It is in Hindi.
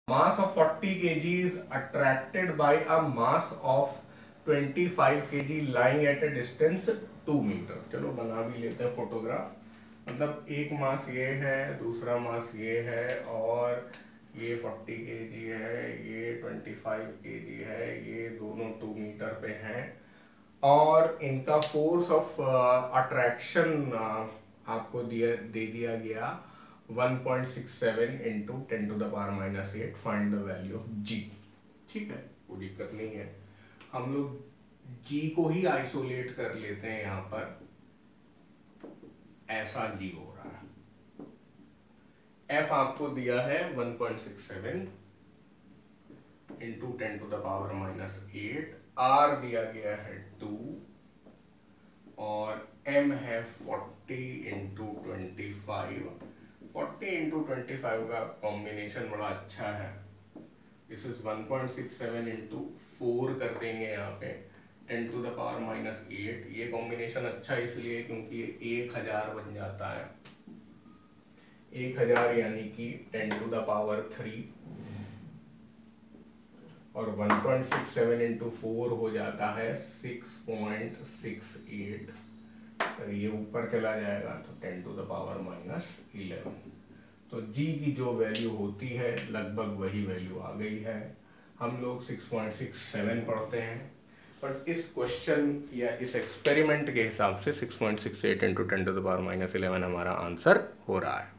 mass of 40 kg is attracted by a mass of 25 kg lying at a distance 2 metre. चलो बना भी लेते हैं फोटोग्राफ। मतलब एक मास ये है, दूसरा मास ये है, और ये 40 kg है, ये 25 kg है, ये दोनों 2 मीटर पे हैं, और इनका फोर्स ऑफ अट्रैक्शन आपको दे दिया गया 1.67 into 10⁻⁻8। Find the value of G. ठीक है, कोई दिक्कत नहीं है। हम लोग जी को ही आइसोलेट कर लेते हैं। यहां पर ऐसा जी हो रहा है। एफ आपको दिया है 1.67 इंटू 10⁻�8, आर दिया गया है 2, और एम है 40 इंटू 25। 40 इंटू 25 का कॉम्बिनेशन बड़ा अच्छा है। दिस इज 1.67 इंटू 4 कर देंगे यहाँ पे 10⁻⁸। ये कॉम्बिनेशन अच्छा इसलिए क्योंकि ये 1000 बन जाता है। 1000 यानी कि 10⁻3, और 1.67 इंटू 4 हो जाता है 6.68। अगर ये ऊपर चला जाएगा तो 10⁻⁻11। तो जी की जो वैल्यू होती है लगभग वही वैल्यू आ गई है। हम लोग 6.67 पढ़ते हैं, बट इस क्वेश्चन या इस एक्सपेरिमेंट के हिसाब से 6.68 इंटू 10⁻11 हमारा आंसर हो रहा है।